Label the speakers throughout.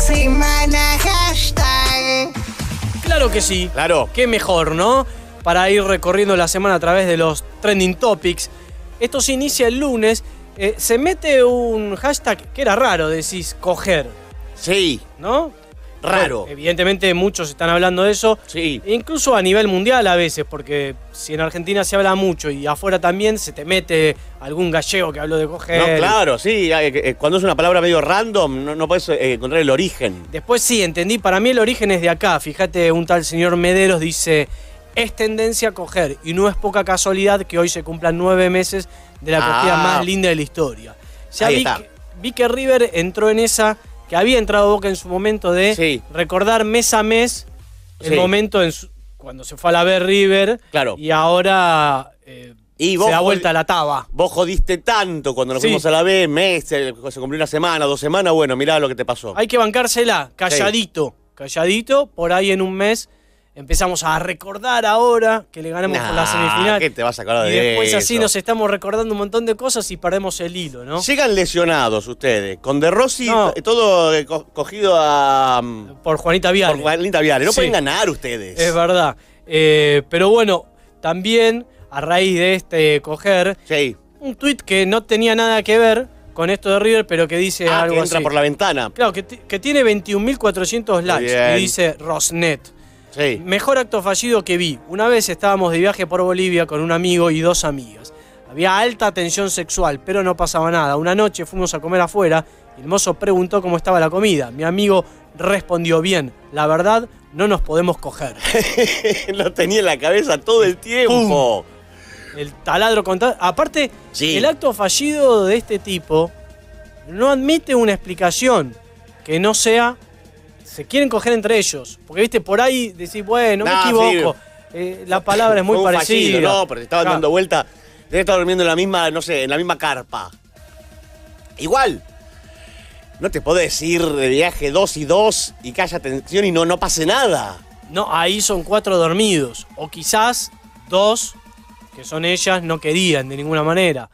Speaker 1: semana hashtag.
Speaker 2: Claro que sí.
Speaker 3: Claro.
Speaker 2: Qué mejor, ¿no? Para ir recorriendo la semana a través de los trending topics. Esto se inicia el lunes. Se mete un hashtag que era raro, decís, coger.
Speaker 3: Sí.
Speaker 2: ¿No?
Speaker 3: Raro.
Speaker 2: Bueno, evidentemente muchos están hablando de eso.
Speaker 3: Sí.
Speaker 2: Incluso a nivel mundial a veces, porque si en Argentina se habla mucho y afuera también, se te mete algún gallego que habló de coger.
Speaker 3: No, claro, sí. Cuando es una palabra medio random, no puedes encontrar el origen.
Speaker 2: Después sí, entendí. Para mí el origen es de acá. Fíjate, un tal señor Mederos dice... Es tendencia a coger y no es poca casualidad que hoy se cumplan 9 meses de la cogida más linda de la historia. Ya vi que River entró en esa, que había entrado Boca en su momento de recordar mes a mes el momento cuando se fue a la B River.
Speaker 3: Claro.
Speaker 2: Y ahora
Speaker 3: y
Speaker 2: se da vuelta a la taba.
Speaker 3: Vos jodiste tanto cuando nos fuimos a la B, se cumplió una semana, 2 semanas, bueno, mirá lo que te pasó.
Speaker 2: Hay que bancársela, calladito, calladito, por ahí en un mes. Empezamos a recordar ahora que le ganamos por la semifinal.
Speaker 3: ¿Qué te vas a acordar de
Speaker 2: eso? Y después
Speaker 3: eso?
Speaker 2: así nos estamos recordando un montón de cosas y perdemos el hilo, ¿no?
Speaker 3: Llegan lesionados ustedes, con De Rossi todo cogido a...
Speaker 2: Por Juanita Viale.
Speaker 3: Por Juanita Viale. No pueden ganar ustedes.
Speaker 2: Es verdad. Pero bueno, también a raíz de este coger, un tuit que no tenía nada que ver con esto de River, pero que dice algo
Speaker 3: que entra
Speaker 2: así.
Speaker 3: por la ventana.
Speaker 2: Claro, que tiene 21.400 likes. Y dice Rosnet.
Speaker 3: Sí.
Speaker 2: Mejor acto fallido que vi. Una vez estábamos de viaje por Bolivia con un amigo y 2 amigas. Había alta tensión sexual, pero no pasaba nada. Una noche fuimos a comer afuera y el mozo preguntó cómo estaba la comida. Mi amigo respondió bien. La verdad, no nos podemos coger.
Speaker 3: Lo tenía en la cabeza todo el tiempo.
Speaker 2: ¡Pum! El taladro contado. Aparte, el acto fallido de este tipo no admite una explicación que no sea... Se quieren coger entre ellos. Porque, viste, por ahí decís, bueno, me equivoco. La palabra es muy parecida.
Speaker 3: Fallido, no, pero te estaban dando vuelta. Debe estar durmiendo en la misma, no sé, en la misma carpa. Igual. No te podés ir de viaje 2 y 2 y que haya tensión y no pase nada.
Speaker 2: No, ahí son 4 dormidos. O quizás 2, que son ellas, no querían de ninguna manera.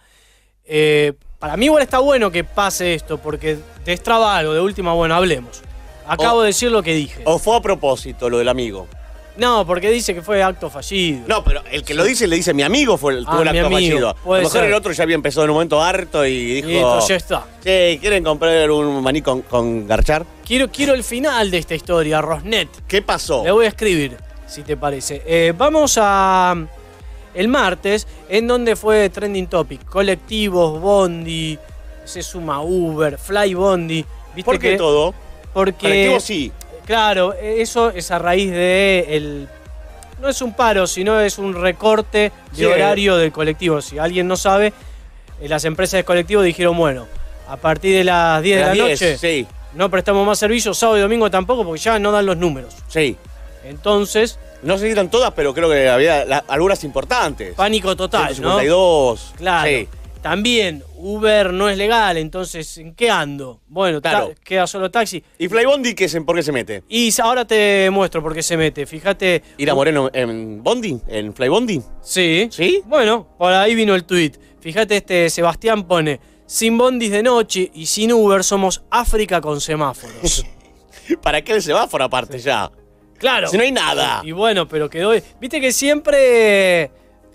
Speaker 2: Para mí igual está bueno que pase esto, porque destraba algo. De última, bueno, hablemos. Acabo de decir lo que dije.
Speaker 3: ¿O fue a propósito lo del amigo?
Speaker 2: No, porque dice que fue acto fallido.
Speaker 3: No, pero el que lo dice, le dice mi amigo tuvo el acto fallido. A lo mejor el otro ya había empezado en un momento harto y dijo...
Speaker 2: Listo, ya está.
Speaker 3: Sí, ¿quieren comprar un maní con garchar?
Speaker 2: Quiero el final de esta historia, Rosnet.
Speaker 3: ¿Qué pasó?
Speaker 2: Le voy a escribir, si te parece. Vamos a... El martes, en donde fue trending topic. Colectivos, Bondi, se suma Uber, Fly Bondi. ¿Viste?
Speaker 3: ¿Por qué todo?
Speaker 2: Porque,
Speaker 3: colectivo sí.
Speaker 2: Claro, eso es a raíz de no es un paro, sino es un recorte de horario del colectivo. Si alguien no sabe, las empresas de colectivo dijeron, bueno, a partir de las 10 de la noche no prestamos más servicios, sábado y domingo tampoco, porque ya no dan los números.
Speaker 3: Sí.
Speaker 2: Entonces...
Speaker 3: No sé si eran todas, pero creo que había algunas importantes.
Speaker 2: Pánico total,
Speaker 3: 152.
Speaker 2: ¿no? Claro. Sí. También Uber no es legal, entonces ¿en qué ando? Bueno, queda solo taxi.
Speaker 3: ¿Y Flybondi por qué se mete?
Speaker 2: Y ahora te muestro por qué se mete, fíjate.
Speaker 3: ¿Ir a Moreno en Bondi? ¿En Flybondi?
Speaker 2: Sí.
Speaker 3: ¿Sí?
Speaker 2: Bueno, por ahí vino el tuit. Fíjate, Sebastián pone, sin bondis de noche y sin Uber somos África con semáforos.
Speaker 3: ¿Para qué el semáforo aparte ya?
Speaker 2: Claro.
Speaker 3: Si no hay nada.
Speaker 2: Y bueno, pero quedó... Viste que siempre...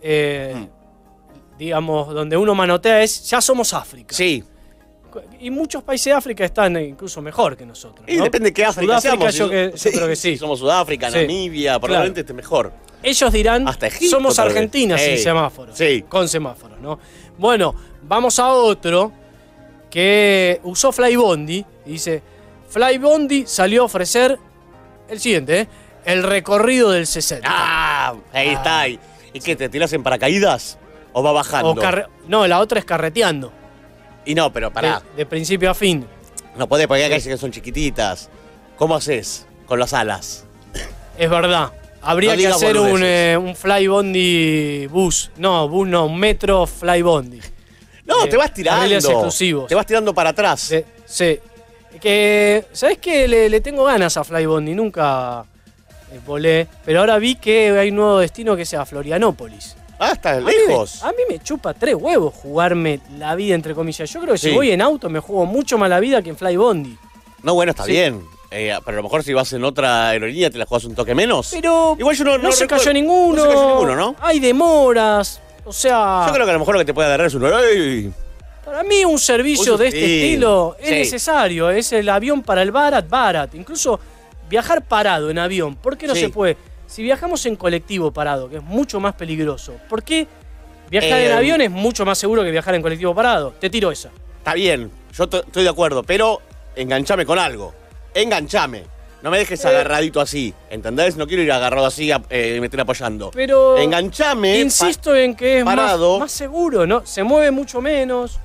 Speaker 2: digamos, donde uno manotea ya somos África.
Speaker 3: Sí.
Speaker 2: Y muchos países de África están incluso mejor que nosotros, ¿no?
Speaker 3: Y depende de qué África
Speaker 2: Sudáfrica,
Speaker 3: seamos.
Speaker 2: Yo creo que sí.
Speaker 3: Si somos Sudáfrica, Namibia, probablemente esté mejor.
Speaker 2: Ellos dirán,
Speaker 3: hasta Egipto,
Speaker 2: somos Argentina sin semáforos.
Speaker 3: Sí.
Speaker 2: Con semáforos, ¿no? Bueno, vamos a otro que usó Flybondi y dice, Flybondi salió a ofrecer el siguiente, el recorrido del 60.
Speaker 3: Ahí está. ¿Y qué, te tiras en paracaídas? ¿O va bajando?
Speaker 2: No, la otra es carreteando.
Speaker 3: Y no, pero pará.
Speaker 2: De principio a fin.
Speaker 3: No podés, porque acá que son chiquititas. ¿Cómo haces con las alas?
Speaker 2: Es verdad. Habría que hacer un Flybondi bus. No, bus no, un metro Flybondi.
Speaker 3: No, te vas tirando.
Speaker 2: Exclusivos.
Speaker 3: Te vas tirando para atrás.
Speaker 2: Sí. ¿Sabés qué? Le tengo ganas a Flybondi. Nunca volé. Pero ahora vi que hay un nuevo destino que sea Florianópolis.
Speaker 3: Está lejos.
Speaker 2: A mí me chupa 3 huevos jugarme la vida, entre comillas. Yo creo que si voy en auto me juego mucho más la vida que en Flybondi.
Speaker 3: No, bueno, está bien. Pero a lo mejor si vas en otra aerolínea te la jugás un toque menos.
Speaker 2: Pero
Speaker 3: igual yo
Speaker 2: no se cayó ninguno.
Speaker 3: No se cayó ninguno, ¿no?
Speaker 2: Hay demoras. O sea,
Speaker 3: Yo creo que a lo mejor lo que te puede agarrar es un... ¡Ay!
Speaker 2: para mí un servicio de este estilo es necesario. Es el avión para el Barat. Incluso viajar parado en avión. ¿Por qué no se puede? Si viajamos en colectivo parado, que es mucho más peligroso, ¿por qué viajar en avión es mucho más seguro que viajar en colectivo parado? Te tiro esa.
Speaker 3: Está bien, yo estoy de acuerdo, pero enganchame con algo. Enganchame. No me dejes agarradito así, ¿entendés? No quiero ir agarrado así y me estén apoyando.
Speaker 2: Pero
Speaker 3: enganchame.
Speaker 2: Insisto en que es
Speaker 3: parado.
Speaker 2: Más seguro, ¿no? Se mueve mucho menos.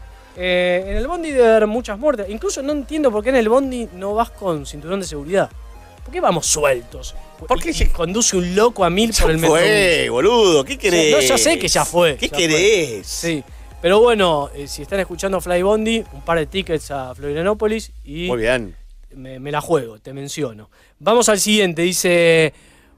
Speaker 2: En el bondi debe haber muchas muertes. Incluso no entiendo por qué en el bondi no vas con cinturón de seguridad. ¿Por qué vamos sueltos?
Speaker 3: ¿Por qué
Speaker 2: conduce un loco a 1000 por el metro?
Speaker 3: Fue, boludo, ¿qué querés?
Speaker 2: No, ya sé que ya fue.
Speaker 3: ¿Qué querés?
Speaker 2: Sí. Pero bueno, si están escuchando Fly Bondi, un par de tickets a Florianópolis y
Speaker 3: muy bien.
Speaker 2: Me la juego, te menciono. Vamos al siguiente, dice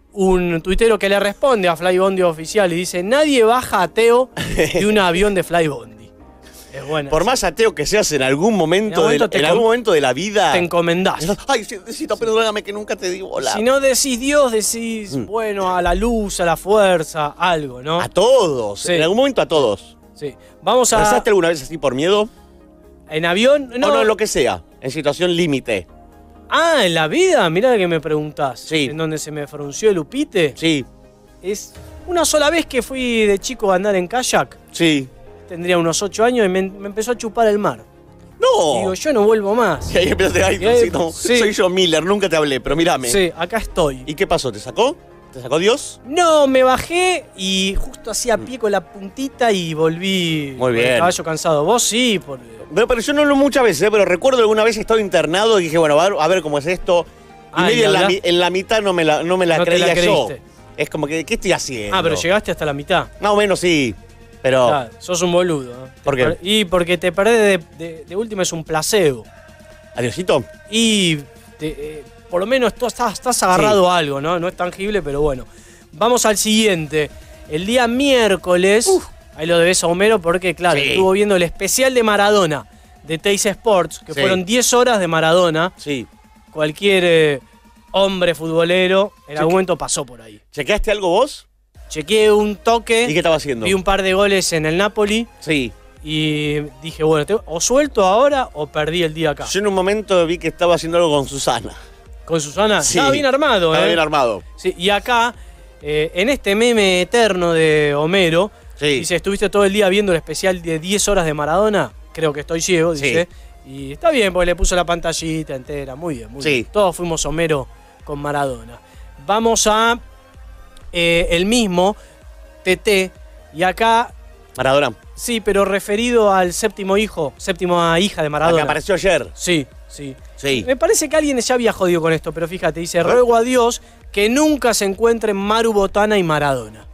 Speaker 2: un tuitero que le responde a Fly Bondi oficial y dice: nadie baja ateo de un avión de Fly Bondi. Es bueno.
Speaker 3: Por más ateo que seas en algún momento, en algún momento de la vida,
Speaker 2: te encomendás.
Speaker 3: Ay, Diosito, perdóname que nunca te digo hola.
Speaker 2: Si no decís Dios, decís, bueno, a la luz, a la fuerza, algo, ¿no?
Speaker 3: A todos, en algún momento a todos.
Speaker 2: Sí. Vamos a...
Speaker 3: ¿Rezaste alguna vez así por miedo?
Speaker 2: ¿En avión?
Speaker 3: No. O no, lo que sea, en situación límite.
Speaker 2: Ah, ¿en la vida? Mirá que me preguntás.
Speaker 3: Sí.
Speaker 2: ¿En donde se me frunció el upite?
Speaker 3: Sí.
Speaker 2: Es una sola vez que fui de chico a andar en kayak.
Speaker 3: Sí.
Speaker 2: Tendría unos 8 años y me empezó a chupar el mar.
Speaker 3: ¡No!
Speaker 2: Digo, yo no vuelvo más.
Speaker 3: Y ahí empezaste, ay, no, soy yo Miller, nunca te hablé, pero mírame.
Speaker 2: Sí, acá estoy.
Speaker 3: ¿Y qué pasó? ¿Te sacó? ¿Te sacó Dios?
Speaker 2: No, me bajé y justo hacía pie con la puntita y volví.
Speaker 3: Muy bien.
Speaker 2: Con el caballo cansado. Vos sí,
Speaker 3: Pero yo no lo muchas veces, pero recuerdo alguna vez he estado internado y dije, bueno, a ver cómo es esto. Y medio en la mitad no me la creía yo. Es como que, ¿qué estoy haciendo?
Speaker 2: Ah, pero llegaste hasta la mitad.
Speaker 3: Más o menos sí. Pero...
Speaker 2: Claro, sos un boludo.
Speaker 3: ¿Por qué?
Speaker 2: Y porque te perdés de última es un placebo.
Speaker 3: ¿Adiosito?
Speaker 2: Y por lo menos tú estás agarrado a algo, ¿no? No es tangible, pero bueno. Vamos al siguiente. El día miércoles, ahí lo debes a Homero porque, claro, estuvo viendo el especial de Maradona de Teis Sports, que fueron 10 horas de Maradona.
Speaker 3: Sí.
Speaker 2: Cualquier hombre futbolero en algún momento pasó por ahí.
Speaker 3: ¿Chequeaste algo vos?
Speaker 2: Chequeé un toque.
Speaker 3: ¿Y qué estaba haciendo?
Speaker 2: Vi un par de goles en el Napoli.
Speaker 3: Sí.
Speaker 2: Y dije, bueno, o suelto ahora o perdí el día acá.
Speaker 3: Yo en un momento vi que estaba haciendo algo con Susana.
Speaker 2: ¿Con Susana?
Speaker 3: Sí.
Speaker 2: Estaba bien armado,
Speaker 3: Estaba bien armado.
Speaker 2: Sí, y acá, en este meme eterno de Homero, dice, estuviste todo el día viendo el especial de 10 horas de Maradona. Creo que estoy ciego, dice. Y está bien, porque le puso la pantallita entera. Muy bien, muy bien. Todos fuimos Homero con Maradona. Vamos a el mismo, TT, y acá...
Speaker 3: Maradona.
Speaker 2: Sí, pero referido al séptima hija de Maradona.
Speaker 3: La que apareció ayer.
Speaker 2: Sí. Me parece que alguien ya había jodido con esto, pero fíjate, dice, ruego a Dios que nunca se encuentren Maru Botana y Maradona.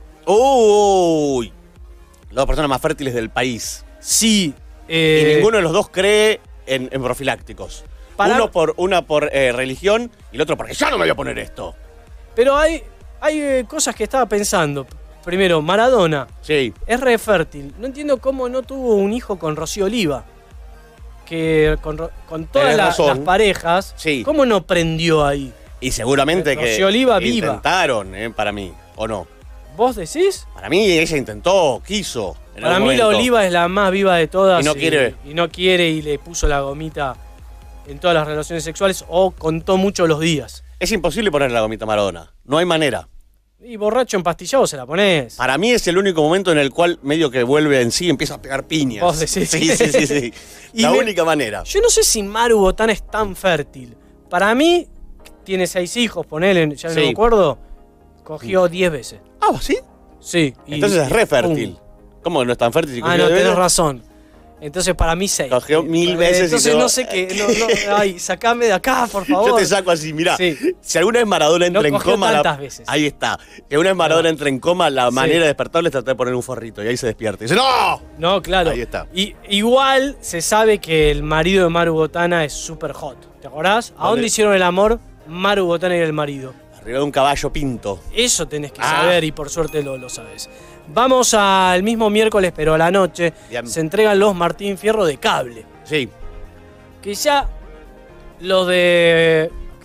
Speaker 3: Uy, las dos personas más fértiles del país.
Speaker 2: Sí.
Speaker 3: Y ninguno de los dos cree en profilácticos. Una por religión y el otro porque ya no me voy a poner esto.
Speaker 2: Pero hay cosas que estaba pensando. Primero, Maradona es re fértil. No entiendo cómo no tuvo un hijo con Rocío Oliva. Que con todas las parejas, ¿cómo no prendió ahí?
Speaker 3: Y seguramente que
Speaker 2: Rocío Oliva
Speaker 3: intentaron, para mí, ¿o no?
Speaker 2: ¿Vos decís?
Speaker 3: Para mí ella intentó, quiso.
Speaker 2: Para mí la Oliva es la más viva de todas.
Speaker 3: Y no quiere.
Speaker 2: Y no quiere y le puso la gomita en todas las relaciones sexuales o contó mucho los días.
Speaker 3: Es imposible ponerle la gomita a Maradona. No hay manera.
Speaker 2: Y borracho empastillado se la ponés.
Speaker 3: Para mí es el único momento en el cual medio que vuelve en sí y empieza a pegar piñas.
Speaker 2: ¿Vos decís?
Speaker 3: Sí. La única manera.
Speaker 2: Yo no sé si Maru Botana es tan fértil. Para mí, tiene 6 hijos, ponele, ya no me acuerdo. Cogió 10 veces.
Speaker 3: Ah, ¿sí?
Speaker 2: Sí.
Speaker 3: Entonces es re fértil. ¿Cómo que no es tan fértil?
Speaker 2: No, tenés razón. Entonces para mí 6.
Speaker 3: Cogió 1000 veces.
Speaker 2: Entonces no sé qué. Ay, sacame de acá, por favor.
Speaker 3: Yo te saco así, mirá. Si alguna vez Maradona entra en coma.
Speaker 2: Veces.
Speaker 3: Ahí está. Si alguna vez Maradona entra en coma, la manera de despertarle es tratar de poner un forrito. Y ahí se despierta. Y dice, ¡no!
Speaker 2: No, claro.
Speaker 3: Ahí está.
Speaker 2: Y igual se sabe que el marido de Maru Botana es súper hot. ¿Te acordás? ¿A dónde hicieron el amor Maru Botana y el marido?
Speaker 3: Arriba de un caballo pinto.
Speaker 2: Eso tenés que saber y por suerte lo sabés. Vamos al mismo miércoles, pero a la noche, se entregan los Martín Fierro de cable.
Speaker 3: Sí.
Speaker 2: Que ya los de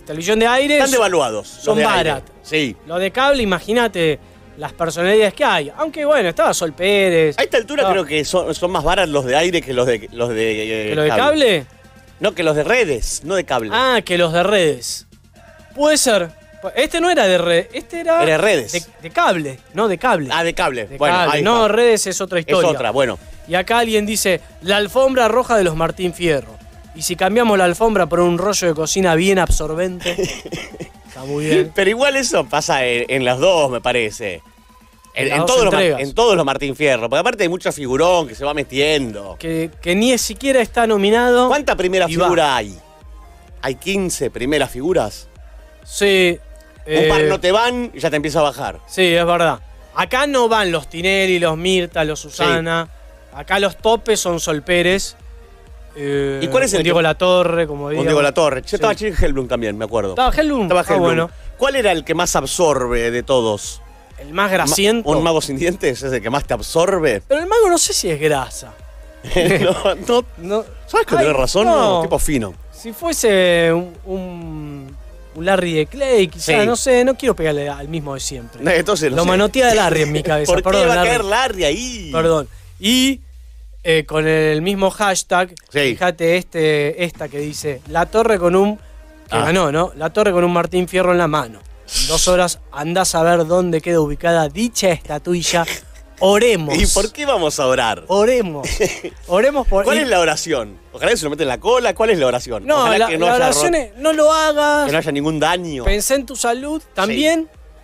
Speaker 2: televisión de aire
Speaker 3: Están devaluados. los
Speaker 2: son
Speaker 3: de aire.
Speaker 2: barat.
Speaker 3: Sí.
Speaker 2: Lo de cable, imagínate las personalidades que hay. Aunque bueno, estaba Sol Pérez.
Speaker 3: A esta altura
Speaker 2: estaba-
Speaker 3: creo que son más baratos los de aire que los de
Speaker 2: ¿Que lo de cable?
Speaker 3: No, que los de redes, no de cable.
Speaker 2: Ah, que los de redes. Puede ser. Este no era de redes, este era...
Speaker 3: Era de redes.
Speaker 2: De cable, no, de cable.
Speaker 3: Ah, de cable.
Speaker 2: De
Speaker 3: Bueno,
Speaker 2: cable.
Speaker 3: ahí
Speaker 2: No,
Speaker 3: está.
Speaker 2: redes es otra
Speaker 3: Es
Speaker 2: historia.
Speaker 3: otra, bueno.
Speaker 2: Y acá alguien dice, la alfombra roja de los Martín Fierro. Y si cambiamos la alfombra por un rollo de cocina bien absorbente, está muy bien.
Speaker 3: Pero igual eso pasa en las dos, me parece.
Speaker 2: En las
Speaker 3: En
Speaker 2: dos
Speaker 3: todos,
Speaker 2: entregas.
Speaker 3: en todos los Martín Fierro. Porque aparte hay mucho figurón que se va metiendo.
Speaker 2: Que ni siquiera está nominado.
Speaker 3: ¿Cuánta primera
Speaker 2: Y va.
Speaker 3: figura hay? ¿Hay 15 primeras figuras?
Speaker 2: Sí.
Speaker 3: Un par no te van y ya te empieza a bajar.
Speaker 2: Sí, es verdad. Acá no van los Tinelli, los Mirta, los Susana. Acá los topes son Sol Pérez.
Speaker 3: ¿Y cuál es el
Speaker 2: Diego
Speaker 3: que-
Speaker 2: Latorre, como
Speaker 3: Con
Speaker 2: digo.
Speaker 3: Diego Latorre. Yo
Speaker 2: Sí.
Speaker 3: estaba Chico Hellblum también, me acuerdo.
Speaker 2: Estaba Hellblum.
Speaker 3: Estaba Hellblum.
Speaker 2: Bueno.
Speaker 3: ¿Cuál era el que más absorbe de todos?
Speaker 2: El más grasiento.
Speaker 3: ¿Un mago sin dientes es el que más te absorbe?
Speaker 2: Pero el mago no sé si es grasa.
Speaker 3: no.
Speaker 2: No.
Speaker 3: ¿Sabes que
Speaker 2: Ay,
Speaker 3: tenés razón?
Speaker 2: no.
Speaker 3: Tipo fino.
Speaker 2: Si fuese un Larry de Clay, quizás,
Speaker 3: Sí.
Speaker 2: no sé, no quiero pegarle al mismo de siempre.
Speaker 3: No, entonces, no
Speaker 2: Lo
Speaker 3: sé.
Speaker 2: manotea de Larry en mi cabeza.
Speaker 3: ¿Por
Speaker 2: Perdón,
Speaker 3: qué va a
Speaker 2: Larry.
Speaker 3: caer Larry ahí?
Speaker 2: Perdón. Y con el mismo hashtag,
Speaker 3: Sí.
Speaker 2: fíjate esta que dice La Torre con un... Que
Speaker 3: Ah.
Speaker 2: ganó, ¿no? La Torre con un Martín Fierro en la mano. En 2 horas andás a ver dónde queda ubicada dicha estatuilla. Oremos.
Speaker 3: ¿Y por qué vamos a orar?
Speaker 2: Oremos. Oremos por...
Speaker 3: ¿Cuál
Speaker 2: y-
Speaker 3: es la oración? Ojalá que se lo meten en la cola. ¿Cuál es la oración?
Speaker 2: No,
Speaker 3: Ojalá
Speaker 2: la,
Speaker 3: que no
Speaker 2: la
Speaker 3: haya
Speaker 2: oración es, no lo hagas.
Speaker 3: que no haya ningún daño.
Speaker 2: Pensé en tu salud. También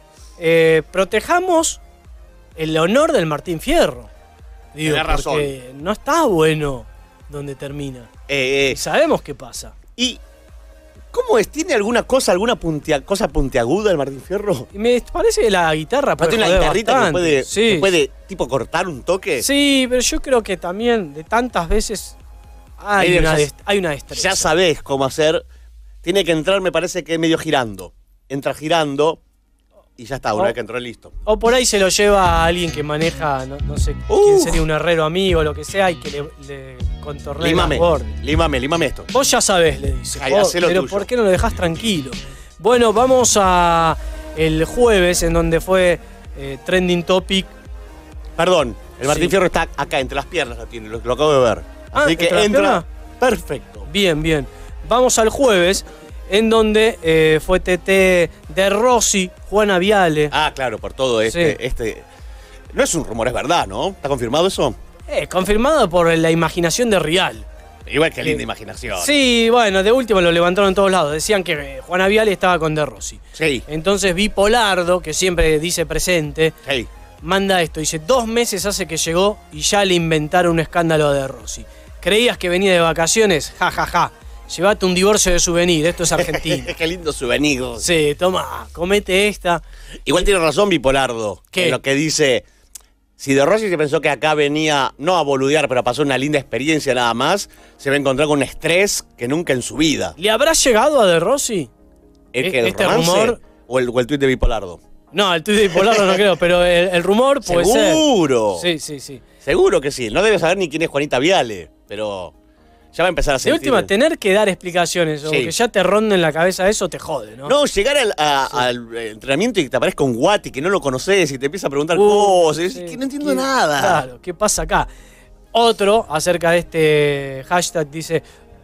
Speaker 2: protejamos el honor del Martín Fierro. Digo,
Speaker 3: Tenés razón.
Speaker 2: porque no está bueno donde termina. Y sabemos qué pasa.
Speaker 3: ¿Y cómo es? ¿Tiene alguna cosa, cosa puntiaguda el Martín Fierro?
Speaker 2: Y me parece que la guitarra puede
Speaker 3: ¿Tiene una
Speaker 2: joder
Speaker 3: guitarrita que
Speaker 2: bastante.
Speaker 3: puede,
Speaker 2: Sí,
Speaker 3: que puede tipo cortar un toque?
Speaker 2: sí, pero yo creo que también de tantas veces hay
Speaker 3: Ahí
Speaker 2: una,
Speaker 3: ya-
Speaker 2: hay una destreza.
Speaker 3: Ya sabés cómo hacer. Tiene que entrar, me parece que medio girando. Entra girando y ya está, una
Speaker 2: Oh.
Speaker 3: vez que entró, listo.
Speaker 2: O por ahí se lo lleva a alguien que maneja, no sé quién sería, un herrero amigo o lo que sea, y que le contornee
Speaker 3: Límame,
Speaker 2: las bordes.
Speaker 3: límame esto.
Speaker 2: Vos ya sabés, le dice.
Speaker 3: Ay,
Speaker 2: Vos,
Speaker 3: hacé lo
Speaker 2: pero
Speaker 3: tuyo.
Speaker 2: ¿por qué no lo dejás tranquilo? Bueno, vamos a el jueves, en donde fue Trending Topic.
Speaker 3: Perdón, el Martín
Speaker 2: Sí.
Speaker 3: Fierro está acá, entre las piernas lo tiene, lo acabo de ver.
Speaker 2: Ah,
Speaker 3: Así que
Speaker 2: ¿entre las
Speaker 3: entra.
Speaker 2: piernas?
Speaker 3: Perfecto.
Speaker 2: Bien, bien. Vamos al jueves, en donde fue TT de Rossi, Juana Viale.
Speaker 3: Ah, claro, por todo este. No es un rumor, es verdad, ¿no? ¿Está confirmado eso?
Speaker 2: Confirmado por la imaginación de Rial.
Speaker 3: Igual que linda imaginación.
Speaker 2: Sí, bueno, de último lo levantaron en todos lados. Decían que Juana Viale estaba con De Rossi.
Speaker 3: Sí,
Speaker 2: Entonces Bipolardo, que siempre dice presente,
Speaker 3: sí.
Speaker 2: manda esto. Dice, 2 meses hace que llegó y ya le inventaron un escándalo a De Rossi. ¿Creías que venía de vacaciones? Ja, ja, ja. Llévate un divorcio de souvenir, esto es Argentina.
Speaker 3: Qué lindo souvenir.
Speaker 2: Sí, toma, comete esta.
Speaker 3: Igual tiene razón Bipolardo.
Speaker 2: ¿Qué?
Speaker 3: En lo que dice. Si De Rossi se pensó que acá venía, no a boludear, pero a pasar una linda experiencia nada más, se va a encontrar con un estrés que nunca en su vida.
Speaker 2: ¿Le habrá llegado a De Rossi?
Speaker 3: ¿El que el
Speaker 2: este
Speaker 3: romance
Speaker 2: rumor-
Speaker 3: o el tuit de Bipolardo?
Speaker 2: No, el tuit de Bipolardo no creo, pero el rumor puede ser.
Speaker 3: ¡Seguro!
Speaker 2: Sí, sí, sí.
Speaker 3: Seguro que sí. No debe saber ni quién es Juanita Viale, pero ya va a empezar a
Speaker 2: De
Speaker 3: sentir.
Speaker 2: última, tener que dar explicaciones o
Speaker 3: Sí.
Speaker 2: que ya te ronde en la cabeza eso te jode, ¿no?
Speaker 3: No, llegar al entrenamiento y que te aparezca un guati que no lo conoces y te empieza a preguntar
Speaker 2: Uh,
Speaker 3: cosas. Y
Speaker 2: sí.
Speaker 3: decís que no entiendo
Speaker 2: ¿Qué-
Speaker 3: nada.
Speaker 2: Claro, ¿qué pasa acá? Otro, acerca de este hashtag, dice,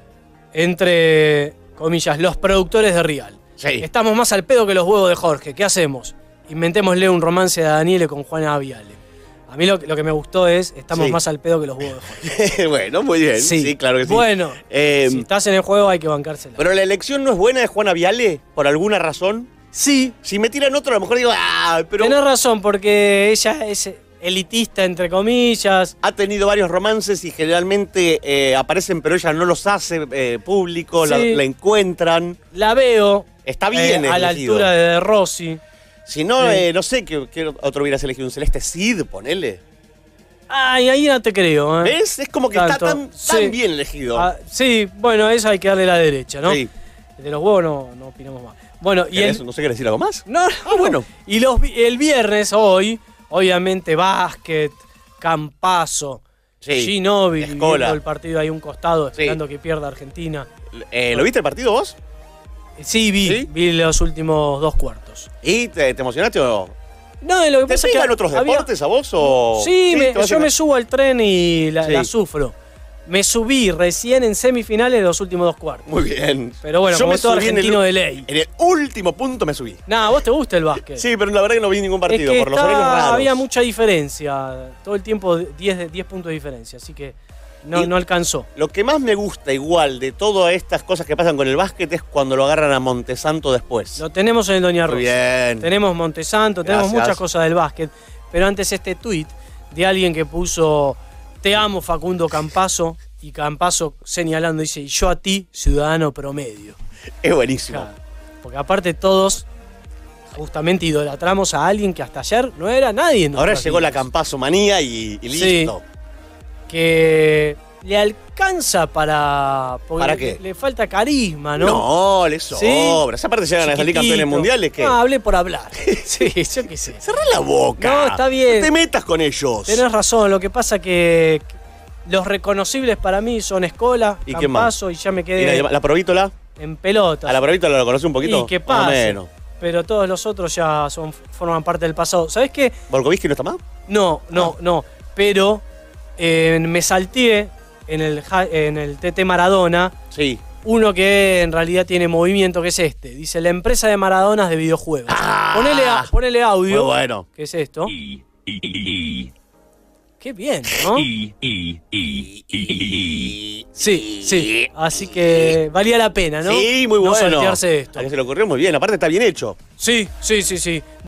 Speaker 2: entre comillas, los productores de Real.
Speaker 3: Sí.
Speaker 2: Estamos más al pedo que los huevos de Jorge. ¿Qué hacemos? Inventémosle un romance de Daniele con Juana Viale. A mí lo que me gustó es, estamos
Speaker 3: Sí.
Speaker 2: más al pedo que los huevos de Jorge.
Speaker 3: Bueno, muy bien. Sí, claro que sí.
Speaker 2: Bueno, si
Speaker 3: Eh,
Speaker 2: estás en el juego hay que bancársela.
Speaker 3: Pero la elección no es buena de Juana Viale, por alguna razón.
Speaker 2: Sí,
Speaker 3: Si me tiran otro, a lo mejor digo, pero
Speaker 2: tenés razón, porque ella es elitista, entre comillas.
Speaker 3: ha tenido varios romances y generalmente aparecen, pero ella no los hace públicos,
Speaker 2: Sí.
Speaker 3: la encuentran.
Speaker 2: La veo
Speaker 3: Está bien
Speaker 2: a la
Speaker 3: elegido.
Speaker 2: altura de Rossi.
Speaker 3: Si no,
Speaker 2: Sí.
Speaker 3: no sé qué otro hubieras elegido. Un Celeste Cid, ponele.
Speaker 2: Ay, ahí no te creo. ¿eh?
Speaker 3: ¿Ves? Es como que
Speaker 2: Tanto.
Speaker 3: está tan
Speaker 2: Sí.
Speaker 3: bien elegido.
Speaker 2: Ah, sí, bueno, eso hay que darle la derecha, ¿no?
Speaker 3: Sí.
Speaker 2: De los huevos no opinamos más. Bueno, y
Speaker 3: ¿Querés-
Speaker 2: el...
Speaker 3: ¿No sé, querés decir algo más?
Speaker 2: No, no,
Speaker 3: bueno.
Speaker 2: Y el viernes, hoy, obviamente, básquet, Campazo,
Speaker 3: Sí,
Speaker 2: Ginóbili,
Speaker 3: Escola.
Speaker 2: viendo el partido ahí a un costado,
Speaker 3: Sí.
Speaker 2: esperando que pierda Argentina.
Speaker 3: ¿Lo viste el partido vos?
Speaker 2: Sí,
Speaker 3: ¿Sí?
Speaker 2: vi los últimos 2 cuartos.
Speaker 3: ¿Y te emocionaste o no?
Speaker 2: No, lo que
Speaker 3: ¿Te
Speaker 2: pasa es que
Speaker 3: pegan otros
Speaker 2: había-
Speaker 3: deportes a vos o...?
Speaker 2: Sí,
Speaker 3: ¿te vas
Speaker 2: yo
Speaker 3: a-
Speaker 2: me subo al tren y
Speaker 3: Sí.
Speaker 2: la sufro. Me subí recién en semifinales de los últimos 2 cuartos.
Speaker 3: Muy bien.
Speaker 2: Pero bueno,
Speaker 3: Yo
Speaker 2: como
Speaker 3: me
Speaker 2: todo
Speaker 3: subí en
Speaker 2: argentino de ley.
Speaker 3: En el último punto me subí.
Speaker 2: Nada, ¿vos te gusta el básquet?
Speaker 3: Sí, pero la verdad que no vi ningún
Speaker 2: Es
Speaker 3: partido,
Speaker 2: que
Speaker 3: por los horarios raros.
Speaker 2: había mucha diferencia. Todo el tiempo 10 puntos de diferencia. Así que
Speaker 3: Y-
Speaker 2: no alcanzó.
Speaker 3: Lo que más me gusta igual de todas estas cosas que pasan con el básquet es cuando lo agarran a Montesanto después.
Speaker 2: Lo tenemos en el Doña
Speaker 3: Muy
Speaker 2: Rosa.
Speaker 3: bien.
Speaker 2: Tenemos Montesanto, tenemos
Speaker 3: Gracias.
Speaker 2: muchas cosas del básquet. Pero antes este tuit de alguien que puso "Te amo, Facundo Campazo", y Campazo señalando, dice, "Y yo a ti, ciudadano promedio".
Speaker 3: Es buenísimo.
Speaker 2: Claro, porque aparte todos justamente idolatramos a alguien que hasta ayer no era nadie. en
Speaker 3: Ahora
Speaker 2: nuestras
Speaker 3: llegó la
Speaker 2: vidas.
Speaker 3: Campazo manía y listo.
Speaker 2: Que le alcanza para... porque
Speaker 3: ¿Para qué?
Speaker 2: Le falta carisma, ¿no?
Speaker 3: No, le
Speaker 2: Sí.
Speaker 3: sobra. Esa parte llegan a salir campeones
Speaker 2: Chiquitito.
Speaker 3: mundiales, ¿qué?
Speaker 2: No, hablé por hablar. Sí, yo qué sé.
Speaker 3: Cerrá la boca.
Speaker 2: No, está bien.
Speaker 3: No te metas con ellos.
Speaker 2: Tenés razón, lo que pasa que los reconocibles para mí son Escola,
Speaker 3: ¿Y quién
Speaker 2: Campazo, y ya me
Speaker 3: ¿Y
Speaker 2: quedé
Speaker 3: la Provítola?
Speaker 2: en pelota.
Speaker 3: ¿A la Provítola lo conoces un poquito?
Speaker 2: Y qué
Speaker 3: Más o
Speaker 2: pasa.
Speaker 3: menos.
Speaker 2: Pero todos los otros ya forman parte del pasado. ¿Sabés qué?
Speaker 3: ¿Volkovitsky no está más?
Speaker 2: No. Pero me salteé en el TT Maradona
Speaker 3: Sí.
Speaker 2: uno que en realidad tiene movimiento, que es este. Dice, la empresa de Maradonas de videojuegos.
Speaker 3: Ah.
Speaker 2: Ponele audio.
Speaker 3: Muy bueno.
Speaker 2: ¿Qué es esto? Qué bien, ¿no? Sí. Así que valía la pena, ¿no?
Speaker 3: Sí, muy
Speaker 2: No
Speaker 3: bueno.
Speaker 2: saltearse esto.
Speaker 3: A que se le ocurrió muy bien. Aparte está bien hecho.
Speaker 2: Sí.